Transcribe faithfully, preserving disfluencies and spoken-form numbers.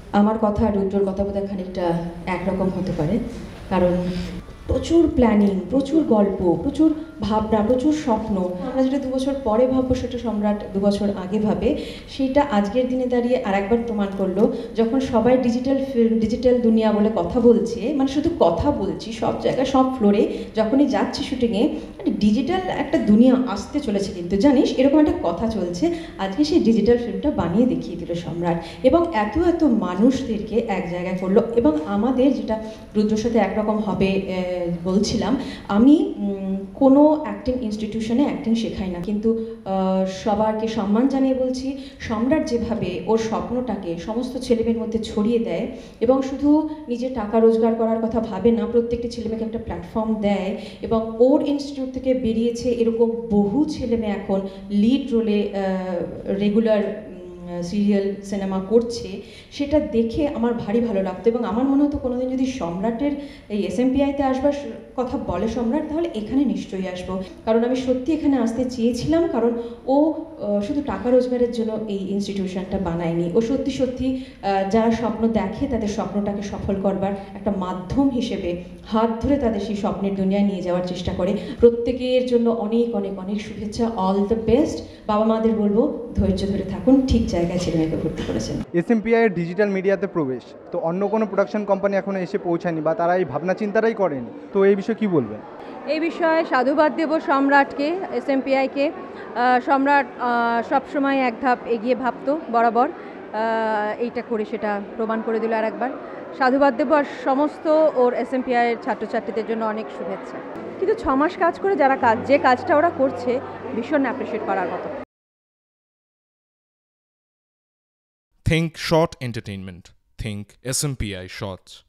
আমার কথা আর রুদ্রর কথা বোধহয় খানিকটা একরকম হতে পারে, কারণ প্রচুর প্ল্যানিং, প্রচুর গল্প, প্রচুর ভাবনা, প্রচুর স্বপ্ন। আমরা যেটা দু বছর পরে ভাববো সেটা সম্রাট দু বছর আগে ভাবে, সেটা আজকের দিনে দাঁড়িয়ে আর একবার প্রমাণ করলো, যখন সবাই ডিজিটাল ফিল্ম, ডিজিটাল দুনিয়া বলে কথা বলছে, মানে শুধু কথা বলছি সব জায়গায়, সব ফ্লোরে যখনই যাচ্ছি শুটিংয়ে, মানে ডিজিটাল একটা দুনিয়া আসতে চলেছে, কিন্তু জানিস এরকম একটা কথা চলছে। আজকে সেই ডিজিটাল ফিল্মটা বানিয়ে দেখিয়ে দিল সম্রাট, এবং এত এত মানুষদেরকে এক জায়গায় করলো। এবং আমাদের যেটা রুদ্রর সাথে একরকম হবে বলছিলাম, আমি কোনো অ্যাক্টিং ইনস্টিটিউশনে অ্যাক্টিং শেখাই না, কিন্তু সবাইকে সম্মান জানিয়ে বলছি, সম্রাট যেভাবে ওর স্বপ্নটাকে সমস্ত ছেলেমেয়ের মধ্যে ছড়িয়ে দেয় এবং শুধু নিজের টাকা রোজগার করার কথা ভাবে না, প্রত্যেকটি ছেলেমেয়েকে একটা প্ল্যাটফর্ম দেয়, এবং ওর ইনস্টিটিউট থেকে বেরিয়েছে এরকম বহু ছেলেমেয়ে এখন লিড রোলে রেগুলার সিরিয়াল সিনেমা করছে, সেটা দেখে আমার ভারী ভালো লাগতো। এবং আমার মনে হতো কোনোদিন যদি সম্রাটের এই এসএমপিআইতে আসবার কথা বলে সম্রাট, তাহলে এখানে নিশ্চয়ই আসবো, কারণ আমি সত্যি এখানে আসতে চেয়েছিলাম, কারণ ও শুধু টাকা রোজগারের জন্য এই ইনস্টিটিউশনটা বানায়নি, ও সত্যি সত্যি যারা স্বপ্ন দেখে তাদের স্বপ্নটাকে সফল করবার একটা মাধ্যম হিসেবে হাত ধরে তাদের সেই স্বপ্নের দুনিয়ায় নিয়ে যাওয়ার চেষ্টা করে। প্রত্যেকের জন্য অনেক অনেক অনেক শুভেচ্ছা, অল দ্য বেস্ট। বাবা মাদের বলবো ধৈর্য ধরে থাকুন, ঠিক জায়গায় ছেলে মেয়েকে ভর্তি করেছেন। এসএমপিআই এর ডিজিটাল মিডিয়াতে প্রবেশ, তো অন্য কোনো প্রোডাকশন কোম্পানি এখনো এসে পৌঁছায়নি বা তারা এই ভাবনা চিন্তাটাই করেনি, তো এই বিষয়ে কী বলবেন? এই বিষয়ে সাধুবাদ দেব সম্রাটকে, এসএমপিআইকে। সম্রাট সবসময় এক ধাপ এগিয়ে ভাবতো বরাবর, এইটা করে সেটা প্রমাণ করে দিল আর একবার। সাধুবাদ দেব, আর সমস্ত ওর এসএমপিআইয়ের ছাত্রছাত্রীদের জন্য অনেক শুভেচ্ছা। কিন্তু ছ মাস কাজ করে যারা কাজ যে কাজটা ওরা করছে ভীষণ অ্যাপ্রিশিয়েট করার মতো। Think Short Entertainment. Think S M P I Shorts.